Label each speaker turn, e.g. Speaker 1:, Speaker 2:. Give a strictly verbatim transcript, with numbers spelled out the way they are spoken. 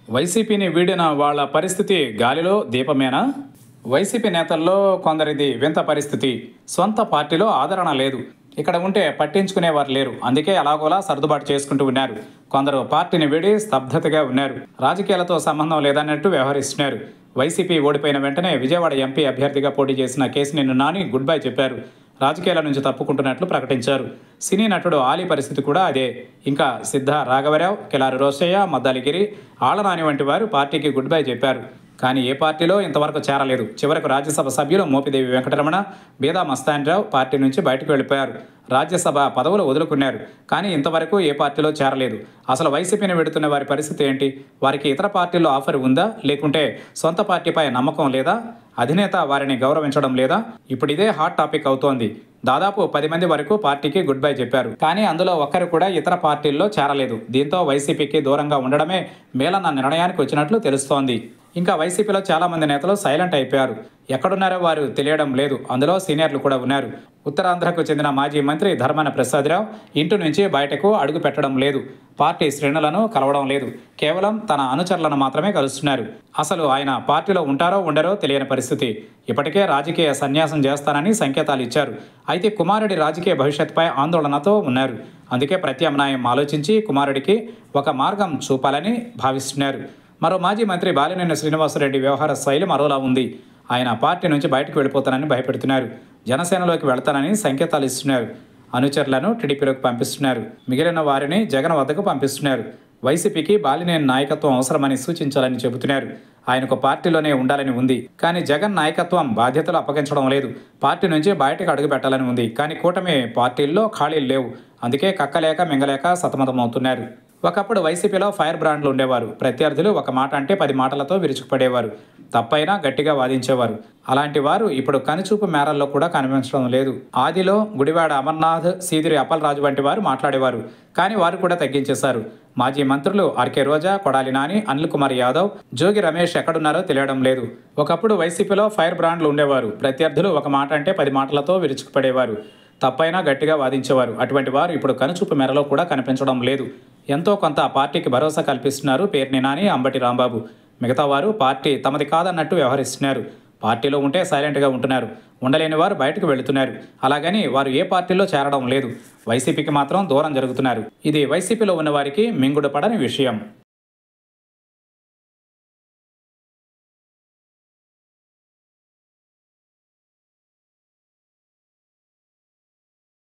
Speaker 1: వైసీపీని వీడిన వాళ్ళ పరిస్థితి గాలిలో దీపమేనా? వైసీపీ నేతల్లో కొందరిది వింత పరిస్థితి. సొంత పార్టీలో ఆదరణ లేదు. ఇక్కడ ఉంటే పట్టించుకునేవారు లేరు. అందుకే అలాగోలా సర్దుబాటు చేసుకుంటూ ఉన్నారు. కొందరు పార్టీని వీడి స్తబ్దతగా ఉన్నారు. రాజకీయాలతో సంబంధం లేదన్నట్టు వ్యవహరిస్తున్నారు. వైసీపీ ఓడిపోయిన వెంటనే విజయవాడ ఎంపీ అభ్యర్థిగా పోటీ చేసిన కేశినేని నాని గుడ్ బై చెప్పారు. రాజకీయాల నుంచి తప్పుకుంటున్నట్లు ప్రకటించారు. సినీ నటుడు ఆలీ పరిస్థితి కూడా అదే. ఇంకా సిద్ధ రాఘవరావు, కిలారి రోశయ్య, మద్దాలిగిరి, ఆళ్లనాని వంటి వారు పార్టీకి గుడ్ బై చెప్పారు. కానీ ఏ పార్టీలో ఇంతవరకు చేరలేదు. చివరకు రాజ్యసభ సభ్యులు మోపిదేవి వెంకటరమణ, బీదా మస్తాన్రావు పార్టీ నుంచి బయటకు వెళ్ళిపోయారు. రాజ్యసభ పదవులు వదులుకున్నారు. కానీ ఇంతవరకు ఏ పార్టీలో చేరలేదు. అసలు వైసీపీని వెడుతున్న వారి పరిస్థితి ఏంటి? వారికి ఇతర పార్టీల్లో ఆఫర్ ఉందా? లేకుంటే సొంత పార్టీపై నమ్మకం లేదా? అధినేత వారిని గౌరవించడం లేదా? ఇప్పుడు ఇదే హాట్ టాపిక్ అవుతోంది. దాదాపు పది మంది వరకు పార్టీకి గుడ్ బై చెప్పారు. కానీ అందులో ఒక్కరు కూడా ఇతర పార్టీల్లో చేరలేదు. దీంతో వైసీపీకి దూరంగా ఉండడమే మేలన్న నిర్ణయానికి వచ్చినట్లు తెలుస్తోంది. ఇంకా వైసీపీలో చాలా మంది నేతలు సైలెంట్ అయిపోయారు. ఎక్కడున్నారో వారు తెలియడం లేదు. అందులో సీనియర్లు కూడా ఉన్నారు. ఉత్తరాంధ్రకు చెందిన మాజీ మంత్రి ధర్మాన ప్రసాదరావు ఇంటి నుంచి బయటకు అడుగు పెట్టడం లేదు. పార్టీ శ్రేణులను కలవడం లేదు. కేవలం తన అనుచరులను మాత్రమే కలుస్తున్నారు. అసలు ఆయన పార్టీలో ఉంటారో ఉండరో తెలియని పరిస్థితి. ఇప్పటికే రాజకీయ సన్యాసం చేస్తానని సంకేతాలు ఇచ్చారు. అయితే కుమారుడి రాజకీయ భవిష్యత్తుపై ఆందోళనతో ఉన్నారు. అందుకే ప్రత్యామ్నాయం ఆలోచించి కుమారుడికి ఒక మార్గం చూపాలని భావిస్తున్నారు. మరో మాజీ మంత్రి బాలినేని శ్రీనివాసరెడ్డి వ్యవహార శైలి మరోలా ఉంది. ఆయన పార్టీ నుంచి బయటకు వెళ్ళిపోతానని భయపెడుతున్నారు. జనసేనలోకి వెళతానని సంకేతాలు ఇస్తున్నారు. అనుచరులను టీడీపీలోకి పంపిస్తున్నారు. మిగిలిన వారిని జగన్ వద్దకు పంపిస్తున్నారు. వైసీపీకి బాలినేని నాయకత్వం అవసరమని సూచించాలని చెబుతున్నారు. ఆయనకు పార్టీలోనే ఉండాలని ఉంది. కానీ జగన్ నాయకత్వం బాధ్యతలు అప్పగించడం లేదు. పార్టీ నుంచి బయటకు అడుగు పెట్టాలని ఉంది. కానీ కూటమి పార్టీల్లో ఖాళీలు లేవు. అందుకే కక్కలేక మింగలేక సతమతమవుతున్నారు. ఒకప్పుడు వైసీపీలో ఫైర్ బ్రాండ్లు ఉండేవారు. ప్రత్యర్థులు ఒక మాట అంటే పది మాటలతో విరుచుకుపడేవారు. తప్పైనా గట్టిగా వాదించేవారు. అలాంటి వారు ఇప్పుడు కనుచూపు మేరల్లో కూడా కనిపించడం లేదు. ఆదిలో గుడివాడ అమర్నాథ్, సీదిరి అప్పలరాజు వంటి వారు మాట్లాడేవారు. కానీ వారు కూడా తగ్గించేశారు. మాజీ మంత్రులు ఆర్కే రోజా, కొడాలి నాని, అనిల్ కుమార్ యాదవ్, జోగి రమేష్ ఎక్కడున్నారో తెలియడం లేదు. ఒకప్పుడు వైసీపీలో ఫైర్ బ్రాండ్లు ఉండేవారు. ప్రత్యర్థులు ఒక మాట అంటే పది మాటలతో విరుచుకుపడేవారు. తప్పైనా గట్టిగా వాదించేవారు. అటువంటి వారు ఇప్పుడు కనుచూపు మేరలో కూడా కనిపించడం లేదు. ఎంతో కొంత పార్టీకి భరోసా కల్పిస్తున్నారు పేర్ని నాని, అంబటి రాంబాబు. మిగతా వారు పార్టీ తమది కాదన్నట్టు వ్యవహరిస్తున్నారు. పార్టీలో ఉంటే సైలెంట్గా ఉంటున్నారు. ఉండలేని వారు బయటకు వెళుతున్నారు. అలాగని వారు ఏ పార్టీలో చేరడం లేదు. వైసీపీకి మాత్రం దూరం జరుగుతున్నారు. ఇది వైసీపీలో ఉన్న వారికి మింగుడు పడని విషయం.